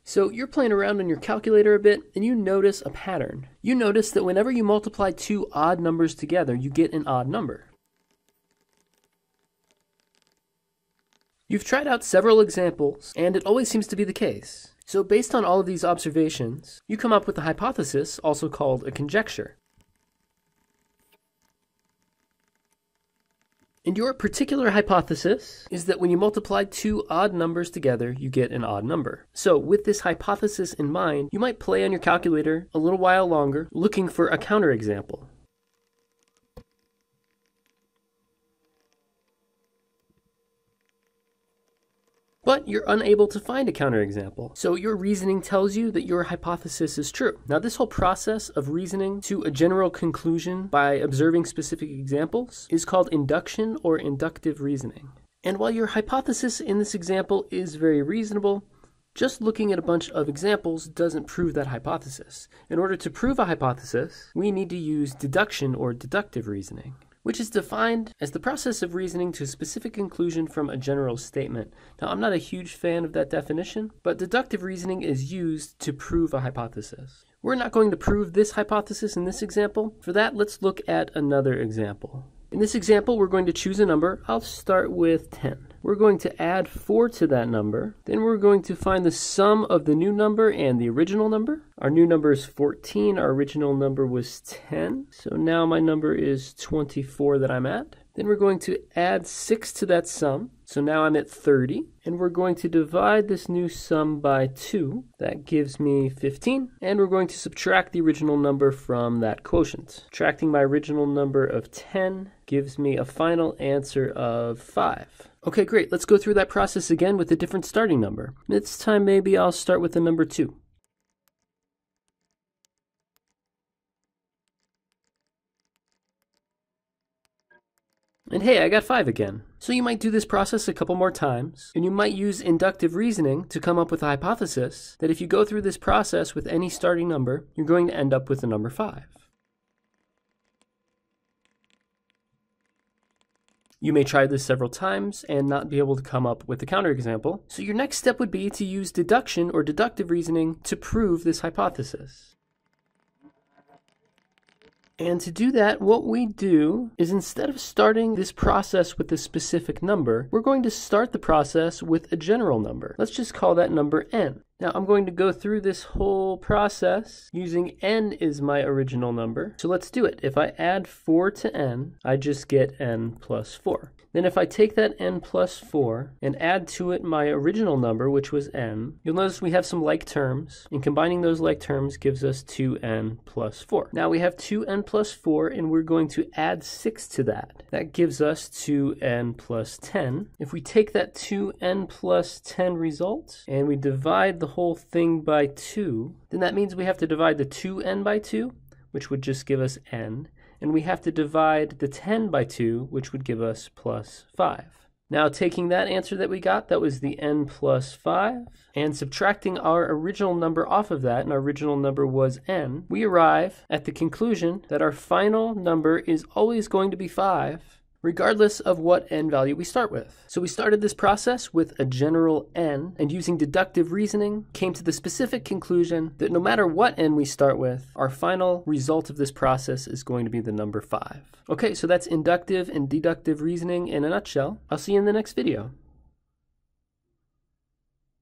So you're playing around on your calculator a bit and you notice a pattern. You notice that whenever you multiply two odd numbers together, you get an odd number. You've tried out several examples and it always seems to be the case. So based on all of these observations, you come up with a hypothesis, also called a conjecture. And your particular hypothesis is that when you multiply two odd numbers together, you get an odd number. So with this hypothesis in mind, you might play on your calculator a little while longer, looking for a counterexample. But you're unable to find a counterexample. So your reasoning tells you that your hypothesis is true. Now this whole process of reasoning to a general conclusion by observing specific examples is called induction or inductive reasoning. And while your hypothesis in this example is very reasonable, just looking at a bunch of examples doesn't prove that hypothesis. In order to prove a hypothesis, we need to use deduction or deductive reasoning, which is defined as the process of reasoning to a specific conclusion from a general statement. Now, I'm not a huge fan of that definition, but deductive reasoning is used to prove a hypothesis. We're not going to prove this hypothesis in this example. For that, let's look at another example. In this example, we're going to choose a number. I'll start with 10. We're going to add 4 to that number. Then we're going to find the sum of the new number and the original number. Our new number is 14. Our original number was 10. So now my number is 24 that I'm at. Then we're going to add 6 to that sum. So now I'm at 30. And we're going to divide this new sum by 2. That gives me 15. And we're going to subtract the original number from that quotient. Subtracting my original number of 10 gives me a final answer of 5. Okay, great. Let's go through that process again with a different starting number. This time maybe I'll start with the number 2. And hey, I got 5 again. So you might do this process a couple more times, and you might use inductive reasoning to come up with a hypothesis that if you go through this process with any starting number, you're going to end up with the number 5. You may try this several times and not be able to come up with a counterexample. So your next step would be to use deduction or deductive reasoning to prove this hypothesis. And to do that, what we do is instead of starting this process with a specific number, we're going to start the process with a general number. Let's just call that number n. Now I'm going to go through this whole process using n is my original number. So let's do it. If I add 4 to n, I just get n plus 4. Then if I take that n plus 4 and add to it my original number, which was n, you'll notice we have some like terms, and combining those like terms gives us 2n plus 4. Now we have 2n plus 4, and we're going to add 6 to that. That gives us 2n plus 10. If we take that 2n plus 10 result, and we divide the whole thing by 2, then that means we have to divide the 2n by 2, which would just give us n. And we have to divide the 10 by 2, which would give us plus 5. Now taking that answer that we got, that was the n plus 5, and subtracting our original number off of that, and our original number was n, we arrive at the conclusion that our final number is always going to be 5, regardless of what n value we start with. So we started this process with a general n, and using deductive reasoning, came to the specific conclusion that no matter what n we start with, our final result of this process is going to be the number 5. Okay, so that's inductive and deductive reasoning in a nutshell. I'll see you in the next video.